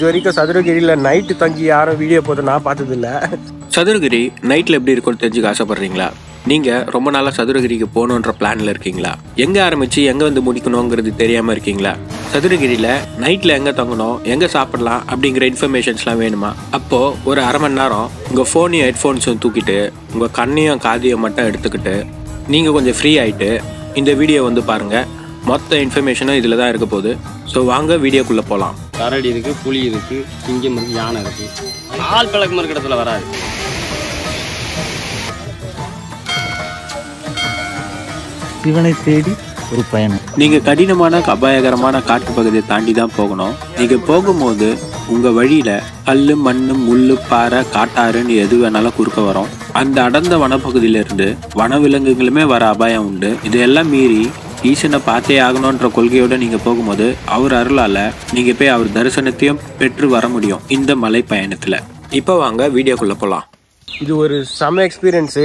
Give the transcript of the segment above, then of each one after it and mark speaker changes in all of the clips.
Speaker 1: இது வரைக்கும் சதுரகிரியில் நைட்டு தங்கி யாரும் வீடியோ போட்டு நான் பார்த்ததில்ல.
Speaker 2: சதுரகிரி நைட்டில் எப்படி இருக்கும்னு தெரிஞ்சுக்க ஆசைப்பட்றீங்களா? நீங்கள் ரொம்ப நாளாக சதுரகிரிக்கு போகணுன்ற பிளானில் இருக்கீங்களா? எங்கே ஆரம்பித்து எங்கே வந்து முடிக்கணுங்கிறது தெரியாமல் இருக்கீங்களா? சதுரகிரியில் நைட்டில் எங்கே தங்கணும், எங்கே சாப்பிடலாம் அப்படிங்கிற இன்ஃபர்மேஷன்ஸ்லாம் வேணுமா? அப்போது ஒரு அரை மணி நேரம் உங்கள் ஃபோனையும் ஹெட்ஃபோன்ஸும் தூக்கிட்டு உங்கள் கண்ணையும் காதையும் மட்டும் எடுத்துக்கிட்டு நீங்கள் கொஞ்சம் ஃப்ரீ ஆகிட்டு இந்த வீடியோ வந்து பாருங்கள். மொத்த இன்ஃபர்மேஷனும் இதில் தான் இருக்க போகுது. ஸோ வாங்க வீடியோக்குள்ளே போகலாம்.
Speaker 3: கரடி இருக்குது, புலி இருக்குது, சிங்கம் இருக்குது, யானை இருக்குது. ஆள் பழக்கம் இருக்கிற இடத்துல வராது.
Speaker 4: சிவனை தேடி ஒரு பயணம்.
Speaker 2: நீங்கள் கடினமான அபாயகரமான காட்டு பகுதியை தாண்டி தான் போகணும். நீங்கள் போகும்போது உங்கள் வழியில் கல், மண், முள், பாறை, காட்டாறுன்னு எது வேணாலும் குறுக்க வரும். அந்த அடர்ந்த வனப்பகுதியிலிருந்து வனவிலங்குகளுமே வர அபாயம் உண்டு. இதையெல்லாம் மீறி ஈசனை பார்த்தே ஆகணுன்ற கொள்கையோடு நீங்கள் போகும்போது அவர் அருளால் நீங்கள் போய் அவர் தரிசனத்தையும் பெற்று வர முடியும் இந்த மலை பயணத்தில். இப்போ வாங்க வீடியோக்குள்ளே போகலாம்.
Speaker 1: இது ஒரு செம எக்ஸ்பீரியன்ஸு.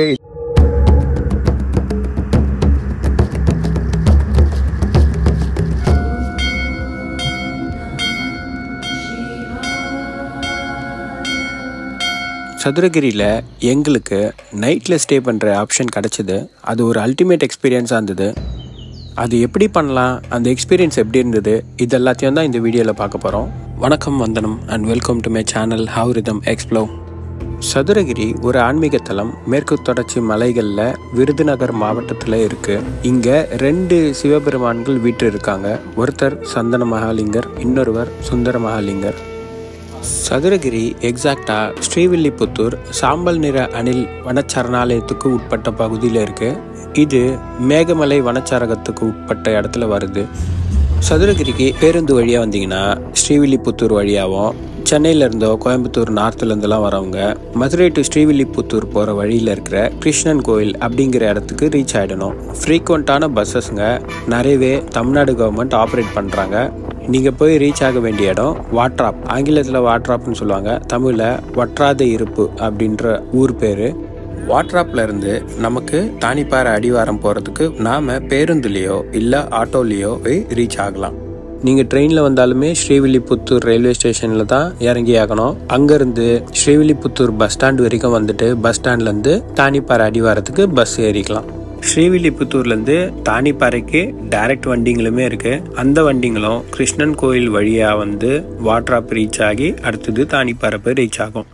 Speaker 2: சதுரகிரியில் எங்களுக்கு நைட்டில் ஸ்டே பண்ணுற ஆப்ஷன் கிடச்சிது. அது ஒரு அல்டிமேட் எக்ஸ்பீரியன்ஸாக இருந்தது. அது எப்படி பண்ணலாம், அந்த எக்ஸ்பீரியன்ஸ் எப்படி இருந்தது, இது எல்லாத்தையும் தான் இந்த வீடியோவில் பார்க்க போகிறோம். வணக்கம், வந்தனம் and welcome to my channel how rhythm explore. Sathuragiri ஒரு ஆன்மீக தலம். மேற்கு தொடர்ச்சி மலைகளில் விருதுநகர் மாவட்டத்தில் இருக்குது. இங்கே 2 சிவபெருமான்கள் வீட்டு இருக்காங்க. ஒருத்தர் சந்தன மகாலிங்கர், இன்னொருவர் சுந்தர மகாலிங்கர். சதுரகிரி எக்ஸாக்டாக ஸ்ரீவில்லிபுத்தூர் சாம்பல் நிற அணில் வனச்சரணாலயத்துக்கு உட்பட்ட பகுதியில் இருக்குது. இது மேகமலை வனச்சரகத்துக்கு உட்பட்ட இடத்துல வருது. சதுரகிரிக்கு பேருந்து வழியாக வந்தீங்கன்னா ஸ்ரீவில்லிபுத்தூர் வழியாகவும், சென்னையிலேருந்தோ கோயம்புத்தூர் நார்த்துலேருந்துலாம் வரவங்க மதுரை டு ஸ்ரீவில்லிபுத்தூர் போகிற வழியில் இருக்கிற கிருஷ்ணன் கோயில் அப்படிங்கிற இடத்துக்கு ரீச் ஆகிடணும். ஃப்ரீக்வெண்ட்டான பஸ்ஸஸ்ங்க நிறையவே தமிழ்நாடு கவர்மெண்ட் ஆப்ரேட் பண்ணுறாங்க. நீங்கள் போய் ரீச் ஆக வேண்டிய இடம் வாட்ராப். ஆங்கிலத்தில் வாட்ராப்னு சொல்லுவாங்க, தமிழில் வற்றாத இருப்பு அப்படின்ற ஊர் பேர். வாட்ராப்ல இருந்து நமக்கு தானிப்பாறை அடிவாரம் போகிறதுக்கு நாம் பேருந்துலேயோ இல்லை ஆட்டோலேயோ போய் ரீச் ஆகலாம். நீங்கள் ட்ரெயினில் வந்தாலுமே ஸ்ரீவில்லிபுத்தூர் ரயில்வே ஸ்டேஷனில் தான் இறங்கி ஆகணும். அங்கேருந்து ஸ்ரீவில்லிபுத்தூர் பஸ் ஸ்டாண்ட் வரைக்கும் வந்துட்டு பஸ் ஸ்டாண்ட்லேருந்து தானிப்பாறை அடிவாரத்துக்கு பஸ் ஏறிக்கலாம். ஸ்ரீவில்லிபுத்தூர்லேருந்து தானிப்பாறைக்கு டைரக்ட் வண்டிங்களுமே இருக்குது. அந்த வண்டிங்களும் கிருஷ்ணன் கோயில் வழியாக வந்து வாட்ராப் ரீச் ஆகி அடுத்தது தானிப்பாறை போய் ரீச் ஆகும்.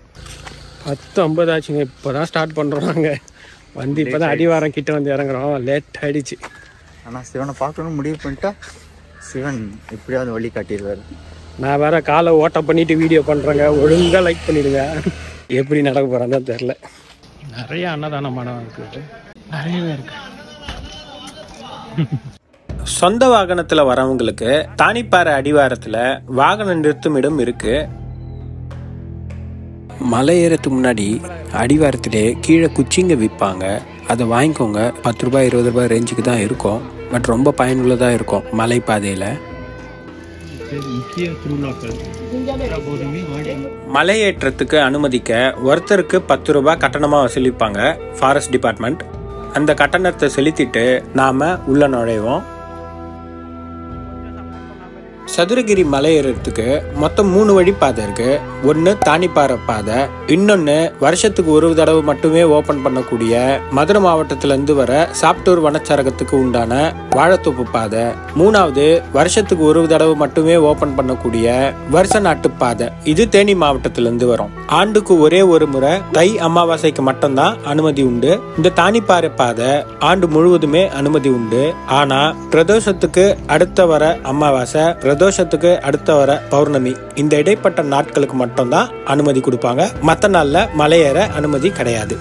Speaker 1: 10:50 ஆச்சுங்க. இப்போ தான் ஸ்டார்ட் பண்ணுறாங்க. வந்து இப்போ தான் அடிவாரம் கிட்ட வந்து இறங்குறோம். லேட் ஆகிடுச்சு.
Speaker 4: ஆனால் சிவனை பார்க்கணும்னு முடிவு பண்ணிட்டா சிவன் எப்படியாவது வழி காட்டிடுவார்.
Speaker 1: நான் வேற காலை ஓட்ட பண்ணிட்டு வீடியோ பண்ணுறேங்க. ஒழுங்காக லைக் பண்ணிடுங்க. எப்படி நடக்க போகிறான்னு தான் தெரில. நிறைய அன்னதான மனம் இருக்குது, நிறையவே இருக்கு.
Speaker 2: சொந்த வாகனத்தில் வரவங்களுக்கு தானிப்பாறை அடிவாரத்தில் வாகன நிறுத்துமிடம் இருக்கு. மலை ஏறத்துக்கு முன்னாடி அடிவாரத்திலே கீழே குச்சிங்க விற்பாங்க. அதை வாங்கிக்கோங்க. 10 ரூபாய் 20 ரூபாய் ரேஞ்சுக்கு தான் இருக்கும். பட் ரொம்ப பயனுள்ளதாக இருக்கும் மலை பாதையில். மலையேற்றத்துக்கு அனுமதிக்க ஒருத்தருக்கு 10 ரூபாய் கட்டணமாக வசூலிப்பாங்க ஃபாரஸ்ட் டிபார்ட்மெண்ட். அந்த கட்டணத்தை செலுத்திட்டு நாம் உள்ள நுழைவோம். சதுரகிரி மலை ஏறத்துக்கு மொத்தம் 3 வழி பாதை இருக்கு. ஒன்று தானிப்பாறை பாதை, இன்னொன்று வருஷத்துக்கு ஒரு தடவை மட்டுமே ஓபன் பண்ணக்கூடிய மதுரை மாவட்டத்திலேருந்து வர சாப்டூர் வனச்சரகத்துக்கு உண்டான வாழைத்தோப்பு பாதை, 3வது வருஷத்துக்கு ஒரு தடவை மட்டுமே ஓபன் பண்ணக்கூடிய வருஷ நாட்டு பாதை. இது தேனி மாவட்டத்திலேருந்து வரும். ஆண்டுக்கு ஒரே ஒரு முறை தை அமாவாசைக்கு மட்டும்தான் அனுமதி உண்டு. இந்த தானிப்பாறை பாதை ஆண்டு முழுவதுமே அனுமதி உண்டு. ஆனா பிரதோஷத்துக்கு அடுத்த வர அமாவாசை, பிரதோஷத்துக்கு அடுத்த வர பௌர்ணமி, இந்த இடைப்பட்ட நாட்களுக்கு மட்டும்தான் அனுமதி கொடுப்பாங்க. மற்ற நாள்ல மலையேற அனுமதி கிடையாது.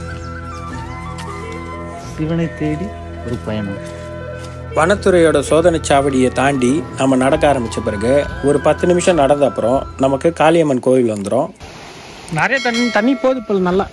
Speaker 4: சிவனை தேடி ஒரு பயணம்.
Speaker 2: வனத்துறையோட சோதனை சாவடியை தாண்டி நம்ம நடக்க ஆரம்பிச்ச பிறகு ஒரு 10 நிமிஷம் நடந்த அப்புறம் நமக்கு காளியம்மன் கோவில் வந்துடும்.
Speaker 1: நிறைய தண்ணி போகுது இப்போ நல்லா.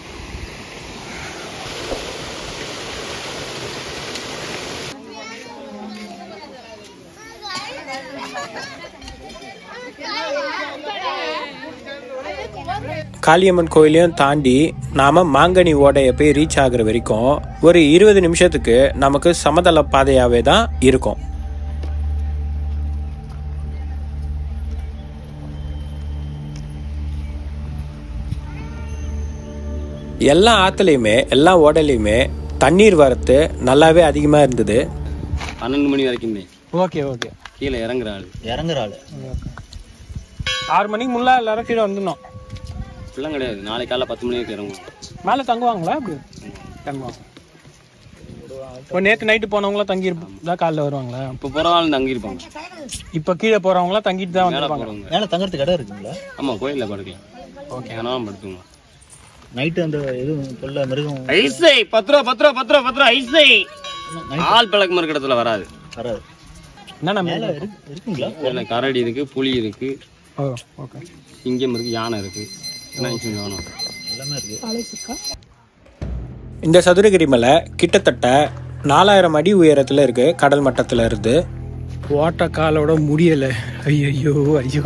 Speaker 2: காளியம்மன் கோயிலையும் தாண்டி நாம மாங்கனி ஓடையை போய் ரீச் ஆகுற வரைக்கும் ஒரு 20 நிமிஷத்துக்கு நமக்கு சமதள பாதையாவே தான் இருக்கும். எல்லா ஆற்றுலையுமே எல்லா ஓடலையுமே தண்ணீர் வரத்து நல்லாவே அதிகமாக இருந்தது.
Speaker 3: 12 மணி வரைக்குமே.
Speaker 1: Okay okay.
Speaker 3: கீழே இறங்குற ஆள்
Speaker 1: 6 மணிக்கு முன்னாடி எல்லாரும் கீழே வந்துடணும்.
Speaker 3: இப்பெல்லாம் கிடையாது. நாளைக்கு காலைல 10 மணி வரைக்கும் இறங்குவோம்.
Speaker 1: மேலே தங்குவாங்களா? அப்படி தங்குவாங்க. இப்போ நேற்று நைட்டு போனவங்களாம் தங்கியிருப்பா காலைல வருவாங்களா?
Speaker 3: இப்போ போகிறவங்க தங்கியிருப்பாங்க.
Speaker 1: இப்போ கீழே போகிறவங்களாம் தங்கிட்டு தான் வந்துருப்பாங்க.
Speaker 4: மேலே தங்குறதுக்கு இடம் இருக்குங்களா?
Speaker 3: ஆமாம், கோயிலில் படுக்கலாம். ஓகே, அதனால படுத்துங்க.
Speaker 4: நைட்டு அந்த எதுவும் தொல்லை மிருகம்
Speaker 3: ஐசை 10 ரூபா 10 ரூபா 10 ரூபா 10 ரூபா ஐசை. ஆள் பழக்க மாதிரி இடத்துல வராது.
Speaker 1: என்னென்ன மேலே
Speaker 4: இருக்குங்களா?
Speaker 3: இல்லை, கரடி இருக்கு, புலி இருக்கு,
Speaker 1: ஓகே,
Speaker 3: சிங்கம் இருக்கு, யானை இருக்கு, எல்லாமே
Speaker 4: இருக்கு.
Speaker 2: இந்த சதுரகிரி மலை கிட்டத்தட்ட 4000 அடி உயரத்தில் இருக்கு, கடல் மட்டத்தில் இருந்து.
Speaker 1: ஓட்ட காலோட முடியலை. ஐயோ ஐயோ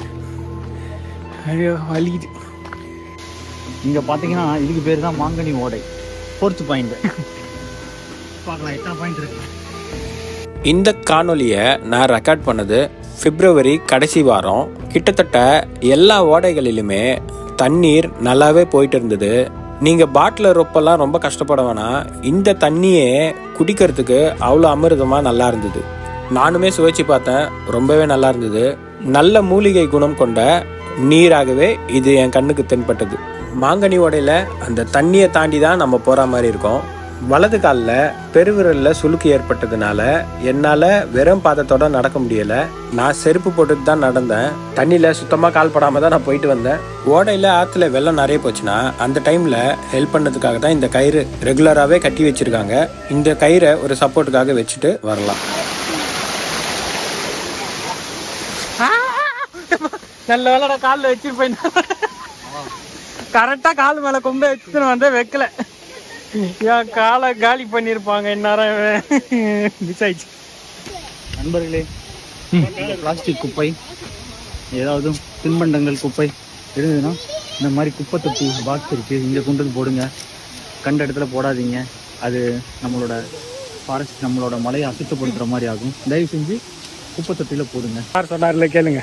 Speaker 1: ஐயோ வலிக்குது.
Speaker 4: இங்கே பார்த்தீங்கன்னா இதுக்கு பேர் தான் மாங்கனி ஓடை. 4th பாயிண்ட் பார்க்கலாம். 8ஆம் பாயிண்ட் இருக்கு.
Speaker 2: இந்த காணொலியை நான் ரெக்கார்ட் பண்ணது பிப்ரவரி கடைசி வாரம். கிட்டத்தட்ட எல்லா ஓடைகளிலுமே தண்ணீர் நல்லாவே போயிட்டு இருந்தது. நீங்கள் பாட்டில் ரொப்பெல்லாம் ரொம்ப கஷ்டப்பட வேணாம். இந்த தண்ணியே குடிக்கிறதுக்கு அவ்வளோ அமிர்தமாக நல்லா இருந்தது. நானுமே சுவைச்சு பார்த்தேன், ரொம்பவே நல்லா இருந்தது. நல்ல மூலிகை குணம் கொண்ட நீராகவே இது என் கண்ணுக்கு தென்பட்டது. மாங்கனி ஓடையில் அந்த தண்ணியை தாண்டி தான் நம்ம போகிற மாதிரி இருக்கும். வலது காலில் பெருவிரலில் சுளுக்கு ஏற்பட்டதுனால என்னால் வெறும் பாதத்தோட நடக்க முடியலை. நான் செருப்பு போட்டுட்டு தான் நடந்தேன். தண்ணியில் சுத்தமாக கால் படாமல் தான் நான் போயிட்டு வந்தேன். ஓடையில் ஆற்றுல வெள்ளம் நிறைய போச்சுன்னா அந்த டைமில் ஹெல்ப் பண்ணதுக்காக தான் இந்த கயிறு ரெகுலராகவே கட்டி வச்சுருக்காங்க. இந்த கயிறை ஒரு சப்போர்ட்டுக்காக வச்சுட்டு வரலாம்.
Speaker 1: நல்ல வேலை காலில் வச்சுட்டு போயிருந்தேன். கரெக்டாக கால் மேலே கொம்பை வச்சுட்டு வந்து வைக்கல. ஏன் காலை காலி பண்ணியிருப்பாங்க இந்நேரம். மிஸ் ஆயிடுச்சு.
Speaker 4: நண்பர்களே, பிளாஸ்டிக் குப்பை, ஏதாவது தின்பண்டங்கள் குப்பை இருந்ததுன்னா இந்த மாதிரி குப்பை தொட்டி பாக்ஸ் இருக்குது, இங்கே கொண்டு வந்து போடுங்க. கண்ட இடத்துல போடாதீங்க. அது நம்மளோட ஃபாரஸ்ட், நம்மளோட மலையை அசுத்தப்படுத்துகிற மாதிரி ஆகும். தயவு செஞ்சு குப்பை தொட்டியில் போடுங்க.
Speaker 1: யார் சொன்னார்ல கேளுங்க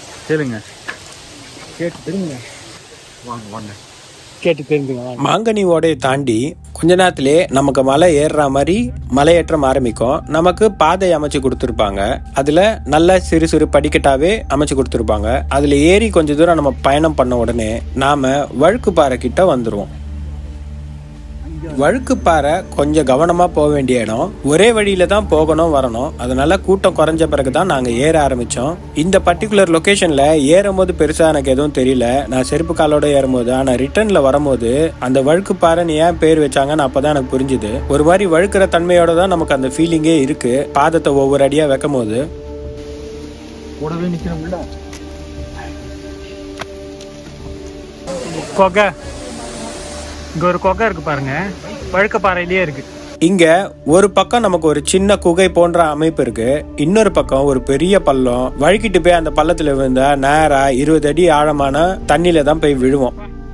Speaker 4: கேட்டு தெரியுங்க. வாங்க
Speaker 1: கேட்டு தெரிஞ்சுங்க.
Speaker 2: மாங்கனி ஓடையை தாண்டி கொஞ்ச நேரத்திலே நமக்கு மலை ஏறுற மாதிரி மலையேற்றம் ஆரம்பிக்கும். நமக்கு பாதை அமைச்சு கொடுத்துருப்பாங்க. அதுல நல்ல சிறு சிறு படிக்கட்டாவே அமைச்சு கொடுத்துருப்பாங்க. அதுல ஏறி கொஞ்ச தூரம் நம்ம பயணம் பண்ண உடனே நாம வழுக்கு பாறை கிட்ட வந்துருவோம். வழுக்கு பாறை கொஞ்சம் கவனமா போக வேண்டிய இடம். ஒரே வழியில தான் போகணும் வரணும். அதனால கூட்டம் குறைஞ்ச பிறகுதான் நாங்க ஏற ஆரம்பிச்சோம். இந்த பர்டிகுலர் லொகேஷன்ல ஏறும் போது பெருசா எனக்கு எதுவும் தெரியல. நான் செருப்பு காலோட ஏறும்போது, ஆனா ரிட்டர்ன்ல வரும்போது அந்த வழுக்கு பாறைன்னு ஏன் பேர் வச்சாங்கன்னு அப்பதான் எனக்கு புரிஞ்சுது. ஒரு மாதிரி வழுக்கிற தன்மையோட தான் நமக்கு அந்த ஃபீலிங்கே இருக்கு. பாதத்தை ஒவ்வொரு அடியா வைக்கும் போது
Speaker 4: கூடவே நிற்கணும்ல.
Speaker 1: கொகை, இங்க ஒரு கொகை இருக்கு பாருங்க, வழுக்க பாறையிலேயே இருக்கு.
Speaker 2: இங்க ஒரு பக்கம் நமக்கு ஒரு சின்ன குகை போன்ற அமைப்பு இருக்கு. இன்னொரு பக்கம் ஒரு பெரிய பள்ளம். வழுக்கிட்டு போய் அந்த பள்ளத்துல விழுந்தா நேரா 20 அடி ஆழமான தண்ணியில தான் போய் விழுவோம்.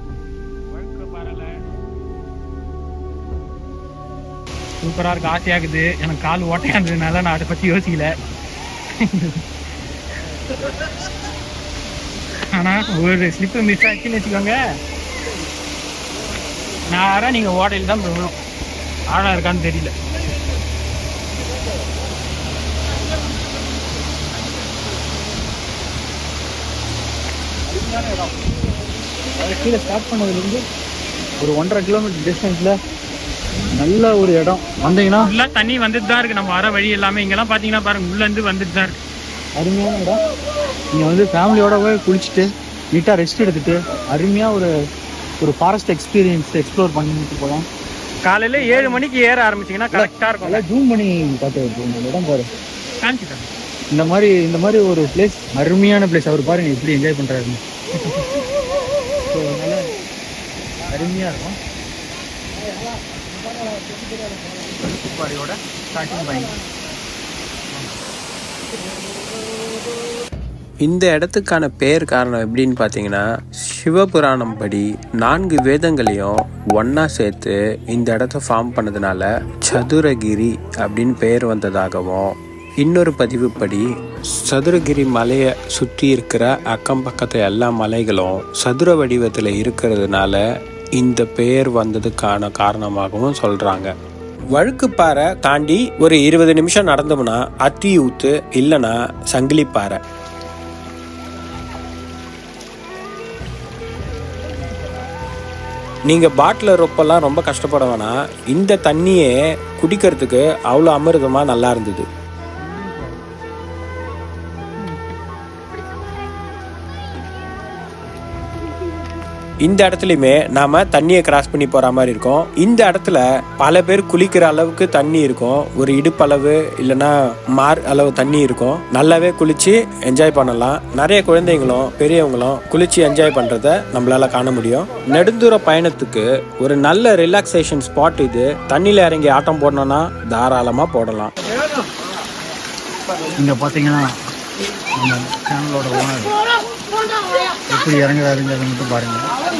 Speaker 1: சூப்பரா இருக்கு, ஆசையாகுது. எனக்கு கால் ஓட்டையா இருந்ததுனால நான் அதை பத்தி யோசிக்கல. ஆனா ஒரு ஸ்லிப்பு மிஸ் ஆச்சுன்னு வச்சுக்கோங்க, நேரா நீங்க ஓடையில் தான் போகணும். ஆழம் இருக்கான்னு தெரியல.
Speaker 4: கீழே ஸ்டார்ட் பண்ணதுலேருந்து ஒரு 1.5 கிலோமீட்டர் டிஸ்டன்ஸ்ல நல்ல ஒரு இடம். வந்தீங்கன்னா
Speaker 1: ஃபுல்லா தண்ணி வந்துட்டு தான் இருக்கு. நம்ம வர வழி எல்லாமே இங்கெல்லாம் பாத்தீங்கன்னா பாருங்க, உள்ள இருந்து வந்துட்டு தான் இருக்கு.
Speaker 4: அருமையான இடம். நீங்க வந்து ஃபேமிலியோட போய் குளிச்சுட்டு நீட்டா ரெஸ்ட் எடுத்துட்டு அருமையா ஒரு ஃபாரஸ்ட் எக்ஸ்பீரியன்ஸ் எக்ஸ்ப்ளோர் பண்ணிட்டு போகலாம்.
Speaker 1: காலையில 7 மணிக்கு ஏற ஆரம்பிச்சிங்கன்னா கரெக்டா இருக்கும்.
Speaker 4: நல்லா ஜூம் பண்ணி பார்த்து இடம் பாரு.
Speaker 1: காஞ்சிட்டேன்.
Speaker 4: இந்த மாதிரி ஒரு பிளேஸ், அருமையான பிளேஸ். அவர் பாருங்க எப்படி என்ஜாய் பண்றாருன்னு. ஸோ அதனால அருமையா இருக்கும். Starting point.
Speaker 2: இந்த இடத்துக்கான பேர் காரணம் எப்படின்னு பார்த்தீங்கன்னா, சிவபுராணம் படி 4 வேதங்களையும் ஒன்றா சேர்த்து இந்த இடத்த ஃபார்ம் பண்ணதுனால சதுரகிரி அப்படின்னு பெயர் வந்ததாகவும், இன்னொரு பதிவுப்படி சதுரகிரி மலையை சுற்றி இருக்கிற அக்கம் பக்கத்து எல்லா மலைகளும் சதுர வடிவத்தில் இருக்கிறதுனால இந்த பெயர் வந்ததுக்கான காரணமாகவும் சொல்கிறாங்க. வழுக்குப்பாறை தாண்டி ஒரு 20 நிமிஷம் நடந்தோம்னா அத்தி ஊத்து இல்லைன்னா சங்கிலிப்பாறை. நீங்கள் பாட்டில் ரொப்பெல்லாம் ரொம்ப கஷ்டப்பட வேணாம். இந்த தண்ணியே குடிக்கிறதுக்கு அவ்வளோ அமிர்தமாக நல்லா இருந்தது. இந்த இடத்துலையுமே நாம தண்ணியை கிராஸ் பண்ணி போற மாதிரி இருக்கும். இந்த இடத்துல பல பேர் குளிக்கிற அளவுக்கு தண்ணி இருக்கும். ஒரு இடுப்பளவு இல்லைன்னா மார் அளவு தண்ணி இருக்கும். நல்லாவே குளிச்சு என்ஜாய் பண்ணலாம். நிறைய குழந்தைங்களும் பெரியவங்களும் குளிச்சு என்ஜாய் பண்றத நம்மளால காண முடியும். நெடுந்தூர பயணத்துக்கு ஒரு நல்ல ரிலாக்ஸேஷன் ஸ்பாட் இது. தண்ணியில இறங்கி ஆட்டம் போடணும்னா தாராளமா போடலாம்.
Speaker 4: இங்க பாத்தீங்கன்னா நம்ம சேனலோட ஓனர் எப்படி இறங்குறாருங்கிறத மட்டும் பாருங்க.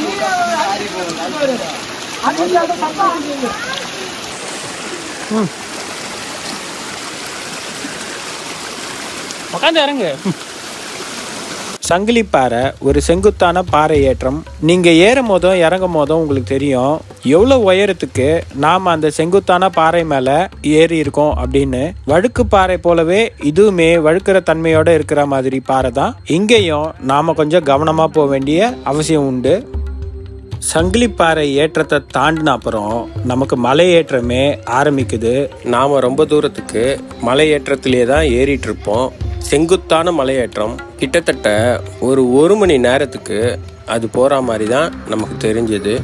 Speaker 1: உட்காந்து இறங்கு.
Speaker 2: சங்கிலிப்பாறை ஒரு செங்குத்தான பாறை ஏற்றம். நீங்க ஏறும் போதும் இறங்கும் போதும் உங்களுக்கு தெரியும் எவ்வளவு உயரத்துக்கு நாம அந்த செங்குத்தான பாறை மேல ஏறி இருக்கோம் அப்படின்னு. வழுக்கு பாறை போலவே இதுவுமே வழுக்கிற தன்மையோட இருக்கிற மாதிரி பாறை தான். இங்கேயும் நாம கொஞ்சம் கவனமா போக வேண்டிய அவசியம் உண்டு. சங்கிலிப்பாறை ஏற்றத்தை தாண்டின அப்புறம் நமக்கு மலை ஏற்றமே ஆரம்பிக்குது. நாம ரொம்ப தூரத்துக்கு மலை ஏற்றத்திலேயே தான் ஏறிட்டு இருப்போம். செங்குத்தான மலையேற்றம் கிட்டத்தட்ட ஒரு 1 மணி நேரத்துக்கு அது போகிற மாதிரி தான் நமக்கு தெரிஞ்சது.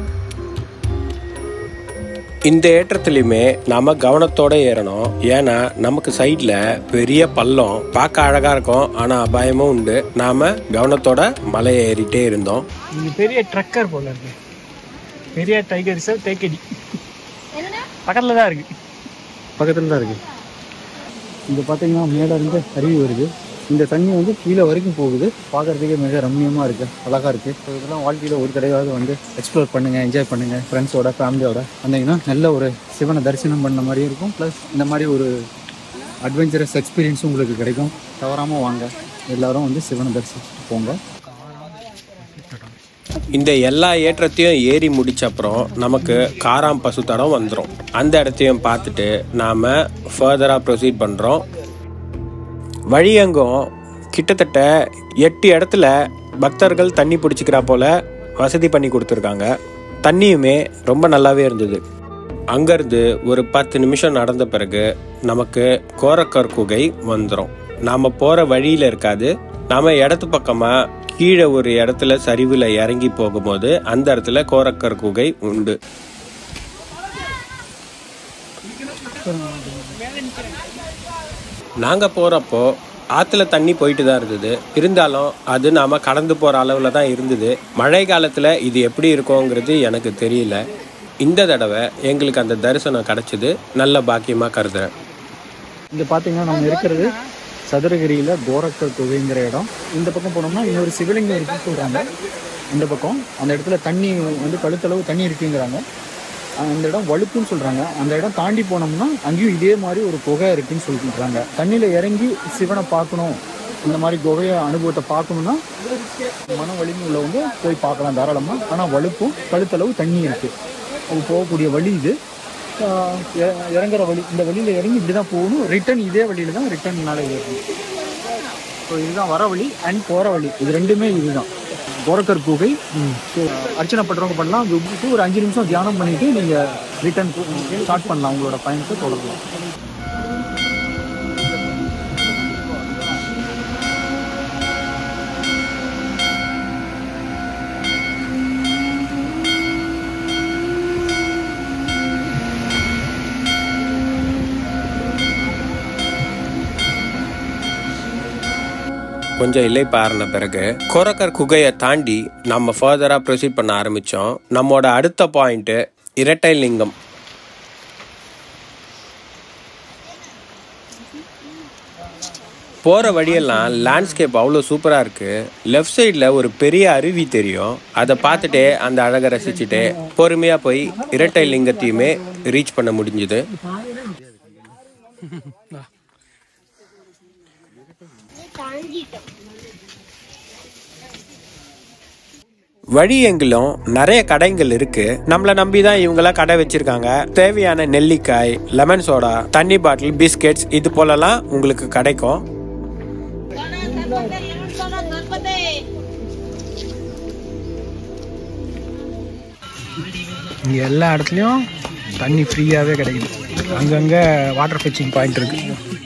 Speaker 2: இந்த ஏற்றத்துலையுமே நாம் கவனத்தோடு ஏறணும். ஏன்னா நமக்கு சைடில் பெரிய பள்ளம் பார்க்க அழகாக இருக்கும், ஆனால் அபாயமும் உண்டு. நாம் கவனத்தோட மலையை ஏறிட்டே இருந்தோம்.
Speaker 1: இது பெரிய ட்ரக்கர் போல இருக்கு. பெரிய டைகர் ரிசர்வ் தேக்கடி பக்கத்தில் தான் இருக்கு.
Speaker 4: பக்கத்தில் தான் இருக்கு. இங்கே பார்த்தீங்கன்னா மேலே இருந்து அருவி வருது. இந்த தண்ணி வந்து கீழே வரைக்கும் போகுது. பார்க்குறதுக்கே மிக ரம்மியமாக இருக்குது, அழகாக இருக்குது. ஸோ இதெல்லாம் வாழ்க்கையில் ஒரு தடவையாவது வந்து எக்ஸ்ப்ளோர் பண்ணுங்கள், என்ஜாய் பண்ணுங்கள். ஃப்ரெண்ட்ஸோட ஃபேமிலியோட வந்தீங்கன்னா நல்ல ஒரு சிவனை தரிசனம் பண்ண மாதிரியும் இருக்கும். ப்ளஸ் இந்த மாதிரி ஒரு அட்வென்ச்சரஸ் எக்ஸ்பீரியன்ஸும் உங்களுக்கு கிடைக்கும். தவறாமல் வாங்க, எல்லோரும் வந்து சிவனை தரிசிச்சுட்டு போங்க.
Speaker 2: இந்த எல்லா ஏற்றத்தையும் ஏறி முடிச்ச அப்புறம் நமக்கு காராம் பசு தடம் வந்துடும். அந்த இடத்தையும் பார்த்துட்டு நாம் ஃபர்தராக ப்ரொசீட் பண்ணுறோம். வழியெங்கும் கிட்டத்தட்ட 8 இடத்துல பக்தர்கள் தண்ணி பிடிச்சிக்கிறா போல வசதி பண்ணி கொடுத்துருக்காங்க. தண்ணியுமே ரொம்ப நல்லாவே இருந்தது. அங்கேருந்து ஒரு 10 நிமிஷம் நடந்த பிறகு நமக்கு கோரக்கர் குகை வந்துடும். நாம் போகிற வழியில் இருக்காது. நாம் இடத்து பக்கமாக கீழே ஒரு இடத்துல சரிவில் இறங்கி போகும்போது அந்த இடத்துல கோரக்கர் குகை உண்டு. நாங்கள் போகிறப்போ ஆற்றுல தண்ணி போயிட்டு தான் இருந்தது. இருந்தாலும் அது நாம் கடந்து போகிற அளவில் தான் இருந்தது. மழை காலத்தில் இது எப்படி இருக்குங்கிறது எனக்கு தெரியல. இந்த தடவை எங்களுக்கு அந்த தரிசனம் கிடச்சிது. நல்ல பாக்கியமாக கருதுறேன்.
Speaker 4: இங்கே பார்த்தீங்கன்னா நம்ம இருக்கிறது சதுரகிரியில் கோரக்கர் குகைங்கிற இடம். இந்த பக்கம் போனோம்னா இன்னொரு சிவலிங்கம் இருக்குன்னு சொல்கிறாங்க. இந்த பக்கம் அந்த இடத்துல தண்ணி வந்து கழுத்தளவு தண்ணி இருக்குங்கிறாங்க. அந்த இடம் வழுக்குன்னு சொல்கிறாங்க. அந்த இடம் தாண்டி போனோம்னா அங்கேயும் இதே மாதிரி ஒரு குகை இருக்குன்னு சொல்லிட்டுருக்காங்க. தண்ணியில் இறங்கி சிவனை பார்க்கணும், இந்த மாதிரி குகையை அனுபவத்தை பார்க்கணுன்னா மன வலிமை உள்ளவங்க போய் பார்க்கலாம் தாராளமாக. ஆனால் வழுக்கும் கழுத்தளவு தண்ணி இருக்குது. அது போகக்கூடிய வழி இது. இறங்குற வழி இந்த வழியில் இறங்கி இப்படி தான் போகணும். ரிட்டன் இதே வழியில் தான் ரிட்டன் மேலே ஏறணும். ஸோ இதுதான் வர வழி அண்ட் போகிற வழி. இது ரெண்டுமே இதுதான் கோரக்கர் குகை. ஸோ அர்ச்சனை பண்ணுறவங்க பண்ணலாம். ஒரு 5 நிமிஷம் தியானம் பண்ணிவிட்டு நீங்கள் ரிட்டன் ஸ்டார்ட் பண்ணலாம், உங்களோட பயணத்தை தொடரலாம்.
Speaker 2: கொஞ்சம் இல்லை பாருன பிறகு கோரக்கர் குகையை தாண்டி நம்ம ஃபர்தராக ப்ரொசீட் பண்ண ஆரம்பித்தோம். நம்மளோட அடுத்த பாயிண்ட்டு இரட்டை லிங்கம். போகிற வழியெல்லாம் லேண்ட்ஸ்கேப் அவ்வளோ சூப்பராக இருக்குது. லெஃப்ட் சைடில் ஒரு பெரிய அருவி தெரியும். அதை பார்த்துட்டே அந்த அழகை ரசிச்சுட்டே பொறுமையாக போய் இரட்டை லிங்கத்தையுமே ரீச் பண்ண முடிஞ்சுது. வழி எங்கிலும் நிறைய கடைகள் இருக்கு. நம்மள நம்பி தான் இவங்கெல்லாம் கடை வச்சிருக்காங்க. தேவையான நெல்லிக்காய், லெமன் சோடா, தண்ணி பாட்டில், பிஸ்கெட்ஸ் இது போலலாம் உங்களுக்கு கிடைக்கும்.
Speaker 1: இங்கே எல்லா இடத்துலையும் தண்ணி ஃப்ரீயாகவே கிடைக்குது. அங்கங்கே வாட்டர் ஃபெச்சிங் பாயிண்ட் இருக்கு.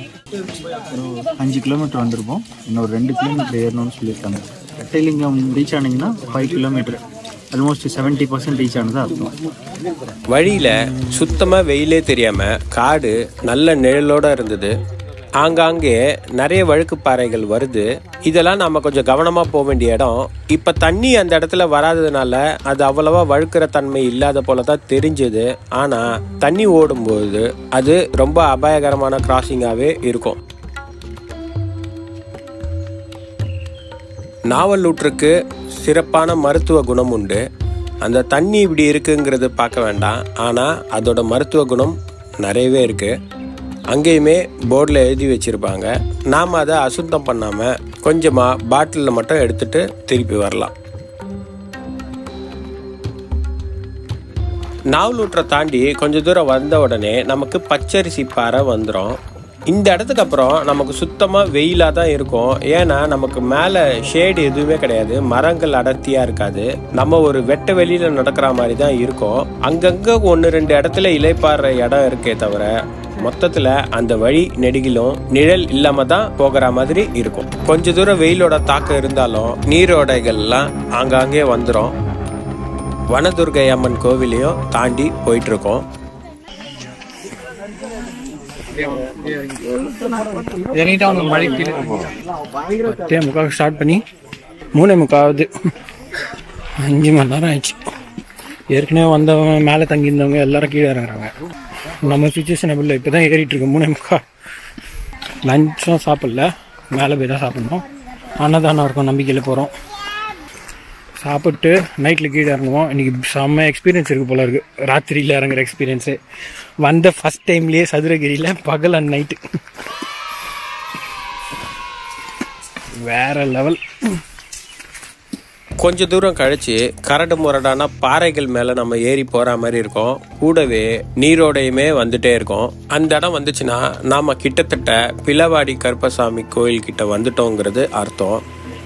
Speaker 4: 5 கிலோமீட்டர் வந்திருப்போம். இன்னொரு 2 கிலோமீட்டர் ஏறணும்னு சொல்லியிருக்காங்க. ரெட்டைலிங்கம் ரீச் ஆனீங்கன்னா 5 கிலோமீட்டர், ஆல்மோஸ்ட் 70% ரீச் ஆனதாக இருக்கும்.
Speaker 2: வழியில் சுத்தமாக வெயிலே தெரியாமல் காடு நல்ல நிழலோடு இருந்தது. ஆங்காங்கே நிறைய வழுக்கு பாறைகள் வருது. இதெல்லாம் நம்ம கொஞ்சம் கவனமாக போக வேண்டிய இடம். இப்போ தண்ணி அந்த இடத்துல வராததுனால அது அவ்வளவா வழுக்கிற தன்மை இல்லாத போல தான் தெரிஞ்சது. ஆனால் தண்ணி ஓடும்போது அது ரொம்ப அபாயகரமான கிராசிங்காகவே இருக்கும். நாவலூற்றுக்கு சிறப்பான மருத்துவ குணம் உண்டு. அந்த தண்ணி இப்படி இருக்குங்கிறது பார்க்க வேண்டாம், ஆனால் அதோட மருத்துவ குணம் நிறையவே இருக்குது. அங்கேயுமே போர்டில் எழுதி வச்சுருப்பாங்க. நாம் அதை அசுத்தம் பண்ணாமல் கொஞ்சமாக பாட்டிலில் மட்டும் எடுத்துகிட்டு திருப்பி வரலாம். நாவலூற்றை தாண்டி கொஞ்சம் தூரம் வந்த உடனே நமக்கு பச்சரிசி பாறை வந்துடும். இந்த இடத்துக்கு அப்புறம் நமக்கு சுத்தமாக வெயிலாக தான் இருக்கும். ஏன்னா நமக்கு மேலே ஷேடு எதுவுமே கிடையாது, மரங்கள் அடர்த்தியாக இருக்காது. நம்ம ஒரு வெட்ட வெளியில் நடக்கிற மாதிரி தான் இருக்கும். அங்கங்கே 1-2 இடத்துல இலைப்பாடுற இடம் இருக்கே தவிர மொத்தத்தில் அந்த வழி நெடுகிலும் நிழல் இல்லாம தான் போகிற மாதிரி இருக்கும். கொஞ்ச தூரம் வெயிலோட தாக்கம் இருந்தாலும் நீரோடைகள்லாம் ஆங்காங்கே வந்துடும். வனதுர்கை அம்மன் கோவிலையும் தாண்டி போயிட்டு இருக்கோம்.
Speaker 1: 10:45 ஸ்டார்ட் பண்ணி 3:45 5 மணி நேரம் ஆயிடுச்சு. ஏற்கனவே வந்தவங்க மேலே தங்கியிருந்தவங்க எல்லாரும் கீழே இறங்குறாங்க. நம்ம சுச்சுவேஷன் எப்படி இப்போ தான் ஏறிட்டு இருக்கோம். 3:45 லஞ்சும் சாப்பிடல, மேலே போய் தான் சாப்பிட்ணும். அன்னதானம் இருக்கும் நம்பிக்கையில் போகிறோம். சாப்பிட்டு நைட்டில் கீழே இறங்குவோம். இன்றைக்கி செம்ம எக்ஸ்பீரியன்ஸ் இருக்குது போல இருக்குது. ராத்திரியில் இறங்குற எக்ஸ்பீரியன்ஸு வந்த ஃபஸ்ட் டைம்லேயே சதுரகிரியில் பகல் அண்ட் நைட்டு வேறு லெவல்.
Speaker 2: கொஞ்ச தூரம் கழிச்சு கரடு முரடான பாறைகள் மேலே நம்ம ஏறி போகிற மாதிரி இருக்கும். கூடவே நீரோடையுமே வந்துட்டே இருக்கும். அந்த இடம் வந்துச்சுன்னா நாம் கிட்டத்தட்ட பிளவாடி கருப்பசாமி கோயில் கிட்ட வந்துட்டோங்கிறது அர்த்தம்.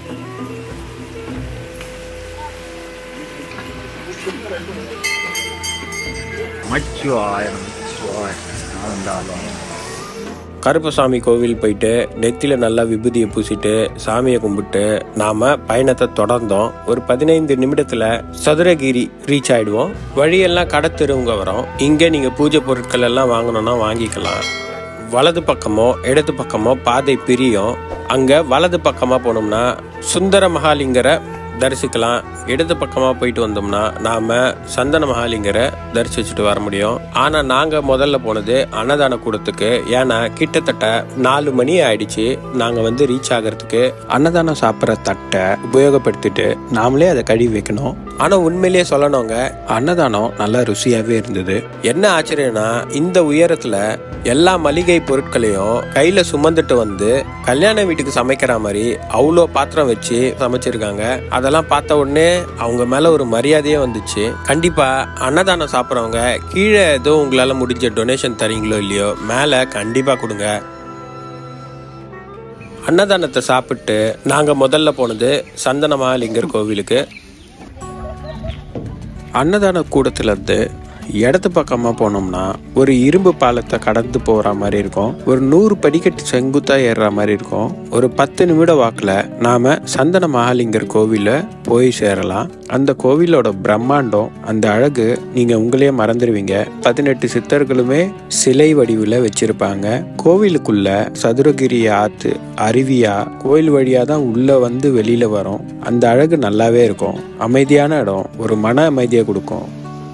Speaker 2: கருப்பசாமி கோவில் போயிட்டு நெத்தியில் நல்லா விபூதியை பூசிட்டு சாமியை கும்பிட்டு நாம் பயணத்தை தொடர்ந்தோம். ஒரு 15 நிமிடத்தில் சதுரகிரி ரீச் ஆகிடுவோம். வழியெல்லாம் கடத்தெருவுங்க வரும். இங்கே நீங்கள் பூஜை பொருட்கள் எல்லாம் வாங்கணும்னா வாங்கிக்கலாம். வலது பக்கமோ இடது பக்கமோ பாதை பிரியும். அங்கே வலது பக்கமாக போனோம்னா சுந்தர மகாலிங்கரை தரிசிக்கலாம். இடது பக்கமாக போயிட்டு வந்தோம்னா நாம் சந்தன மகாலிங்கரை தரிசிச்சுட்டு வர முடியும். ஆனால் நாங்கள் முதல்ல போனது அன்னதான கூடத்துக்கு. ஏன்னா கிட்டத்தட்ட 4 மணி ஆயிடுச்சு நாங்கள் ரீச் ஆகிறதுக்கு. அன்னதானம் சாப்பிட்ற தட்டை உபயோகப்படுத்திட்டு நாமளே அதை கழுவி வைக்கணும். ஆனால் உண்மையிலேயே சொல்லணுங்க, அன்னதானம் நல்லா ருசியாகவே இருந்தது. என்ன ஆச்சரியம்னா இந்த உயரத்தில் எல்லா மளிகை பொருட்களையும் கையில் சுமந்துட்டு வந்து கல்யாண வீட்டுக்கு சமைக்கிற மாதிரி அவ்வளோ பாத்திரம் வச்சு சமைச்சிருக்காங்க. அதெல்லாம் பார்த்த உடனே அவங்க மேல ஒரு மரியாதையே வந்துச்சு. கண்டிப்பா அன்னதானம் சாப்பிட்றவங்க கீழே ஏதோ உங்களால முடிஞ்ச டொனேஷன் தரீங்களோ இல்லையோ மேல கண்டிப்பா கொடுங்க. அன்னதானத்தை சாப்பிட்டு நாங்க முதல்ல போனது சந்தன மகாலிங்கர் கோவிலுக்கு. அன்னதான கூடத்துல இருந்து இடது பக்கமாக போனோம்னா ஒரு இரும்பு பாலத்தை கடந்து போகிற மாதிரி இருக்கும். ஒரு 100 படிக்கட்டு செங்குத்தாக ஏறுற மாதிரி இருக்கும். ஒரு 10 நிமிட வாக்கில் நாம் சந்தன மகாலிங்கர் கோவிலில் போய் சேரலாம். அந்த கோவிலோட பிரம்மாண்டம், அந்த அழகு நீங்கள் உங்களையே மறந்துடுவீங்க. 18 சித்தர்களுமே சிலை வடிவில் வச்சிருப்பாங்க. கோவிலுக்குள்ள சதுரகிரி ஆற்று அருவியா கோயில் வழியாக தான் உள்ளே வந்து வெளியில் வரும். அந்த அழகு நல்லாவே இருக்கும். அமைதியான இடம், ஒரு மன அமைதியை கொடுக்கும்.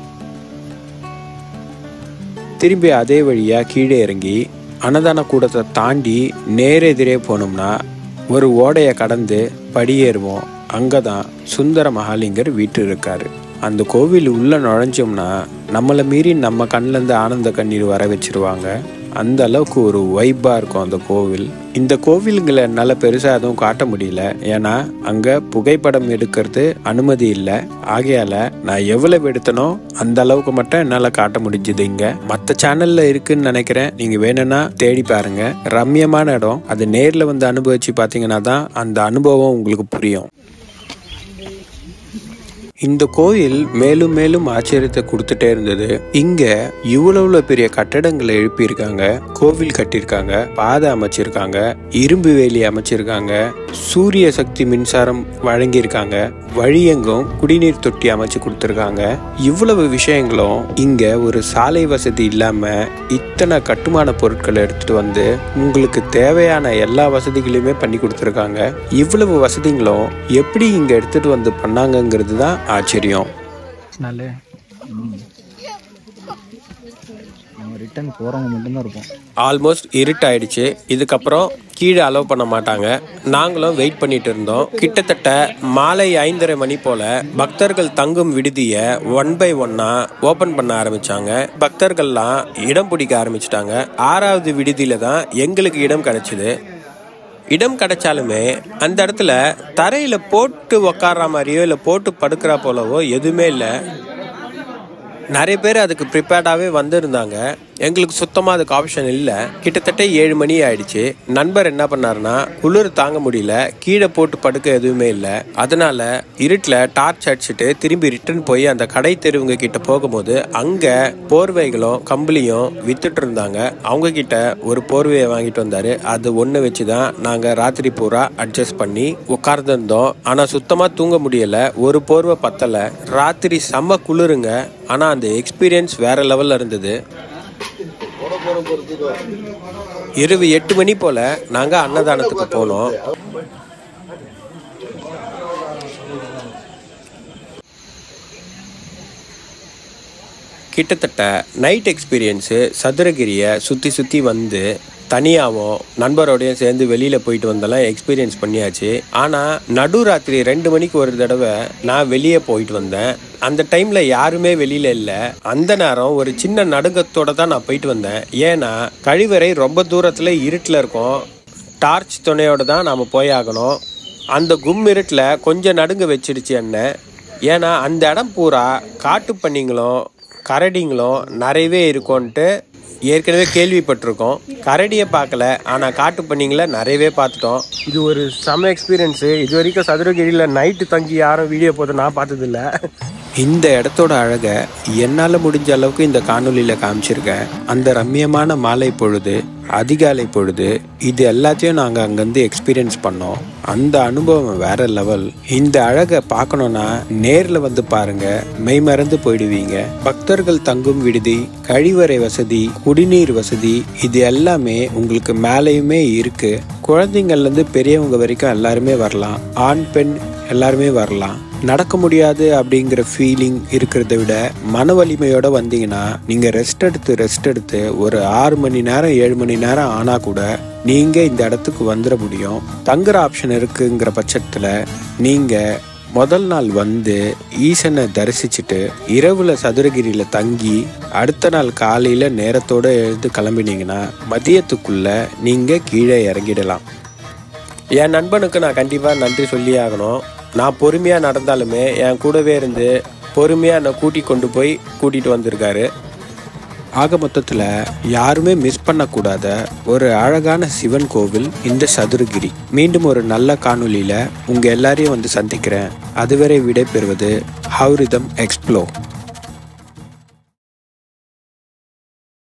Speaker 2: திரும்பி அதே வழியாக கீழே இறங்கி அன்னதான கூடத்தை தாண்டி நேரெதிரே போனோம்னா ஒரு ஓடையை கடந்து படியேறுவோம். அங்கே தான் சுந்தர மகாலிங்கர் வீட்டு இருக்காரு. அந்த கோவில் உள்ள நுழைஞ்சோம்னா நம்மளை மீறி நம்ம கண்ணிலேருந்து ஆனந்த கண்ணீர் வர வச்சிருவாங்க. அந்த அளவுக்கு ஒரு வைப்பாக இருக்கும் அந்த கோவில். இந்த கோவிலுங்களை என்னால் பெருசாக எதுவும் காட்ட முடியல, ஏன்னா அங்கே புகைப்படம் எடுக்கிறது அனுமதி இல்லை. ஆகையால் நான் எவ்வளவு எடுத்தனோ அந்த அளவுக்கு மட்டும் என்னால் காட்ட முடிஞ்சுது. இங்கே மற்ற சேனலில் இருக்குன்னு நினைக்கிறேன், நீங்கள் வேணும்னா தேடி பாருங்க. ரம்யமான இடம். அது நேரில் வந்து அனுபவிச்சு பார்த்தீங்கன்னா தான் அந்த அனுபவம் உங்களுக்கு புரியும். இந்த கோயில் மேலும் மேலும் ஆச்சரியத்தை கொடுத்துட்டே இருந்தது. இங்க இவ்வளவு பெரிய கட்டடங்களை எழுப்பியிருக்காங்க, கோவில் கட்டியிருக்காங்க, பாதை அமைச்சிருக்காங்க, இரும்பு வேலி அமைச்சிருக்காங்க, சூரிய சக்தி மின்சாரம் வழங்கியிருக்காங்க, வழியெங்கும் குடிநீர் தொட்டி அமைச்சு கொடுத்துருக்காங்க. இவ்வளவு விஷயங்களும் இங்க ஒரு சாலை வசதி இல்லாம இத்தனை கட்டுமான பொருட்களை எடுத்துட்டு வந்து உங்களுக்கு தேவையான எல்லா வசதிகளையுமே பண்ணி கொடுத்துருக்காங்க. இவ்வளவு வசதிகளும் எப்படி இங்க எடுத்துட்டு வந்து பண்ணாங்கிறது தான் ஆச்சரியம்.
Speaker 4: ரிட்டர்ன் போறவங்க மட்டும்தான் இருப்போம்.
Speaker 2: ஆல்மோஸ்ட் இருட்டாயிடுச்சு. இதுக்கப்புறம் கீழே அலோவ் பண்ண மாட்டாங்க. நாங்களும் வெயிட் பண்ணிட்டு இருந்தோம். கிட்டத்தட்ட மாலை 5:30 மணி போல பக்தர்கள் தங்கும் விடுதியை 1 by 1 ஓபன் பண்ண ஆரம்பிச்சாங்க. பக்தர்கள்லாம் இடம் பிடிக்க ஆரம்பிச்சிட்டாங்க. 6வது விடுதியில தான் எங்களுக்கு இடம் கிடைச்சது. இடம் கிடைச்சாலுமே அந்த இடத்துல தரையில போட்டு உக்கார மாதிரியோ இல்லை போட்டு படுக்கிற போலவோ எதுவுமே இல்லை. நிறைய பேர் அதுக்கு ப்ரிப்பேர்டாகவே வந்திருந்தாங்க. எங்களுக்கு சுத்தமாக அதுக்கு ஆப்ஷன் இல்லை. கிட்டத்தட்ட 7 மணி ஆயிடுச்சு. நண்பர் என்ன பண்ணாருன்னா, குளிர் தாங்க முடியல, கீழே போட்டு படுக்க எதுவுமே இல்லை. அதனால இருட்டில் டார்ச் அடிச்சுட்டு திரும்பி ரிட்டர்ன் போய் அந்த கடை தெருவுங்க கிட்ட போகும்போது அங்கே போர்வைகளும் கம்பளியும் வித்துட்டு இருந்தாங்க. அவங்க கிட்ட ஒரு போர்வையை வாங்கிட்டு வந்தாரு. அது ஒன்று வச்சு தான் நாங்கள் ராத்திரி பூரா அட்ஜஸ்ட் பண்ணி உட்கார்ந்துருந்தோம். ஆனால் சுத்தமாக தூங்க முடியல. ஒரு போர்வை பத்தலை. ராத்திரி செம்ம குளிருங்க. ஆனால் அந்த எக்ஸ்பீரியன்ஸ் வேற லெவலில் இருந்தது. இரவு 8 மணி போல நாங்க அன்னதானத்துக்கு போனோம். கிட்டத்தட்ட நைட் எக்ஸ்பீரியன்ஸு சதுரகிரியை சுற்றி வந்து தனியாகவும் நண்பரோடையும் சேர்ந்து வெளியில் போயிட்டு வந்தெல்லாம் எக்ஸ்பீரியன்ஸ் பண்ணியாச்சு. ஆனால் நடுராத்திரி 2 மணிக்கு ஒரு தடவை நான் வெளியே போயிட்டு வந்தேன். அந்த டைமில் யாருமே வெளியில் இல்லை. அந்த நேரம் ஒரு சின்ன நடுங்கத்தோடு தான் நான் போயிட்டு வந்தேன். ஏன்னா கழிவறை ரொம்ப தூரத்தில் இருட்டில் இருக்கும். டார்ச் துணையோடு தான் நாம் போயாகணும். அந்த இருட்டில் கொஞ்சம் நடுங்க வச்சிடுச்சு என்ன. ஏன்னா அந்த இடம் பூரா காட்டு பண்ணிங்களும் கரடிங்களும் நிறையவே இருக்கும்ன்ட்டு ஏற்கனவே கேள்விப்பட்டிருக்கோம். கரடியை பார்க்கல, ஆனால் காட்டு பண்ணிங்களை நிறையவே பார்த்துட்டோம். இது ஒரு செம எக்ஸ்பீரியன்ஸு. இது வரைக்கும் சதுரகிரியில் நைட்டு தங்கி யாரும் வீடியோ போட்டு நான் பார்த்ததில்ல. இந்த இடத்தோட அழகை என்னால் முடிஞ்ச அளவுக்கு இந்த காணொலியில் காமிச்சிருக்கேன். அந்த ரம்மியமான மாலை பொழுது, அதிகாலை பொழுது, இது எல்லாத்தையும் நாங்கள் அங்கேருந்து எக்ஸ்பீரியன்ஸ் பண்ணோம். அந்த அனுபவம் வேற லெவல். இந்த அழகை பார்க்கணுன்னா நேரில் வந்து பாருங்க, மெய் மறந்து போயிடுவீங்க. பக்தர்கள் தங்கும் விடுதி, கழிவறை வசதி, குடிநீர் வசதி, இது எல்லாமே உங்களுக்கு மேலேயுமே இருக்கு. குழந்தைங்கள்லேருந்து பெரியவங்க வரைக்கும் எல்லாருமே வரலாம். ஆண் பெண் எல்லாருமே வரலாம். நடக்க முடியாது அப்படிங்கிற ஃபீலிங் இருக்கிறத விட மன வலிமையோட வந்தீங்கன்னா நீங்கள் ரெஸ்ட் எடுத்து ஒரு 6 மணி நேரம் 7 மணி நேரம் ஆனால் கூட நீங்கள் இந்த இடத்துக்கு வந்துட முடியும். தங்குற ஆப்ஷன் இருக்குங்கிற பட்சத்தில் நீங்கள் முதல் நாள் வந்து ஈசனை தரிசிச்சுட்டு இரவுல சதுரகிரியில் தங்கி அடுத்த நாள் காலையில் நேரத்தோடு எழுந்து கிளம்பினீங்கன்னா மதியத்துக்குள்ள நீங்கள் கீழே இறங்கிடலாம். என் நண்பனுக்கு நான் கண்டிப்பாக நன்றி சொல்லி ஆகணும். நான் பொறுமையாக நடந்தாலுமே என் கூடவே இருந்து பொறுமையாக என்னை கூட்டிகிட்டு வந்திருக்காரு. ஆக மொத்தத்தில் யாருமே மிஸ் பண்ணக்கூடாத ஒரு அழகான சிவன் கோவில் இந்த சதுரகிரி. மீண்டும் ஒரு நல்ல காணொலியில் உங்கள் எல்லாரையும் வந்து சந்திக்கிறேன். அதுவரை விடை பெறுவது ஹவ்ரிதம் எக்ஸ்ப்ளோர்.